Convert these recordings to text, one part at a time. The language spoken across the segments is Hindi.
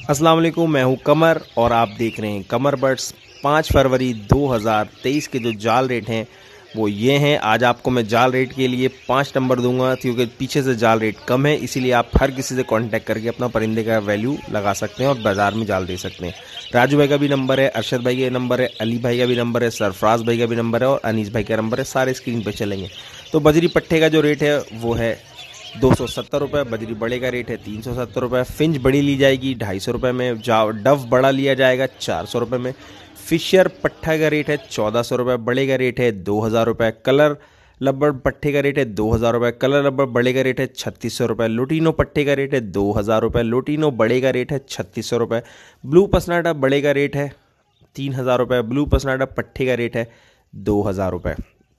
अस्सलाम वालेकुम, मैं हूं कमर और आप देख रहे हैं कमर बर्ड्स। 5 फरवरी 2023 के जो जाल रेट हैं वो ये हैं। आज आपको मैं जाल रेट के लिए 5 नंबर दूंगा क्योंकि पीछे से जाल रेट कम है, इसीलिए आप हर किसी से कांटेक्ट करके अपना परिंदे का वैल्यू लगा सकते हैं और बाज़ार में जाल दे सकते हैं। राजू भाई का भी नंबर है, अरशद भाई का नंबर है, अली भाई का भी नंबर है, सरफराज भाई का भी नंबर है और अनीस भाई का नंबर है। सारे स्क्रीन पर चलेंगे। तो बजरी पट्टे का जो रेट है वो है 270 रुपये। बजरी बड़े का रेट है 370 रुपये। फिंच बड़ी ली जाएगी 250 रुपये में। डव बड़ा लिया जाएगा 400 रुपये में। फिशर पट्ठा का रेट है 1400 रुपये। बड़े का रेट है 2000 रुपये। कलर लब्बड़ पट्टे का रेट है 2000 रुपये। कलर लब्बड़ बड़े का रेट है 3600 रुपये। लुटीनो पट्टे का रेट है 2000 रुपये। लुटीनो बड़े का रेट है 3600 रुपये। ब्लू पसनाटा बड़े का रेट है 3000 रुपये। ब्लू पसनाटा पट्टे का रेट है 2000 रुपये।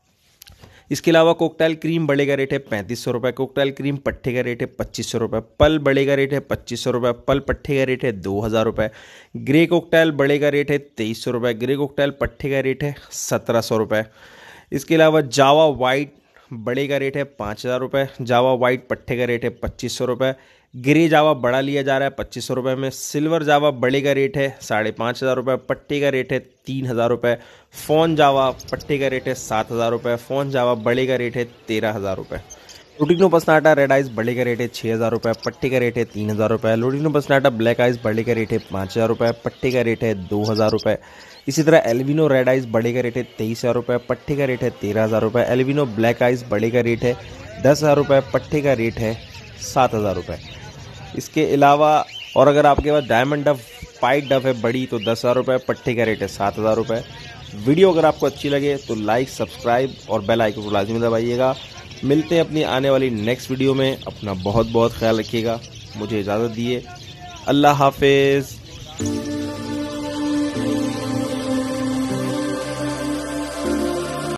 इसके अलावा कोकटेल क्रीम बड़े का रेट है 3500 रुपये। कोकटेल क्रीम पट्टे का रेट है 2500 रुपये। पल बड़े का रेट है 2500 रुपये। पल पट्टे का रेट है 2000 रुपये। ग्रे कोकटेल बड़े का रेट है 2300 रुपये। ग्रे कोकटेल पट्टे का रेट है 1700 रुपये। इसके अलावा जावा वाइट बड़े का रेट है 5000 रुपये। जावा वाइट पट्टे का रेट है 2500 रुपये। ग्रे जावा बड़ा लिया जा रहा है 2500 रुपये में। सिल्वर जावा बड़े का रेट है 5500 रुपये। पट्टे का रेट है 3000 रुपये। फोन जावा पट्टे का रेट है 7000 रुपये। फोन जावा बड़े का रेट है 13000 रुपये। लुटिनो पसनाटा रेड आइस बड़े का रेट है 6000 रुपये। पट्टे का रेट है 3000 रुपये। लुटिनो पसनाटा ब्लैक आइस बड़े का रेट है 5000 रुपये। पट्टे का रेट है 2000 रुपये। इसी तरह एल्विनो रेड आइस बड़े का रेट है 23000 रुपये। पट्टे का रेट है 13000 रुपये। एल्विनो ब्लैक आइस बड़े का रेट है 10000 रुपये। पट्टे का रेट है 7000 रुपये। इसके अलावा और अगर आपके पास डायमंड डफ पाइट डफ है बड़ी तो 10000 रुपये। पट्टे का रेट है 7000 रुपये। वीडियो अगर आपको अच्छी लगे तो लाइक, सब्सक्राइब और बेल आइकन को लाजमी दबाइएगा। मिलते हैं अपनी आने वाली नेक्स्ट वीडियो में। अपना बहुत बहुत ख्याल रखिएगा। मुझे इजाज़त दिए। अल्लाह हाफिज़।